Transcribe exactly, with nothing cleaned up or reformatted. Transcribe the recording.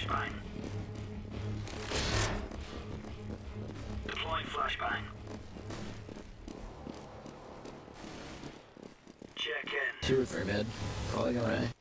flashbang. Deploying flashbang. Check in. Two or three mid. Probably going A.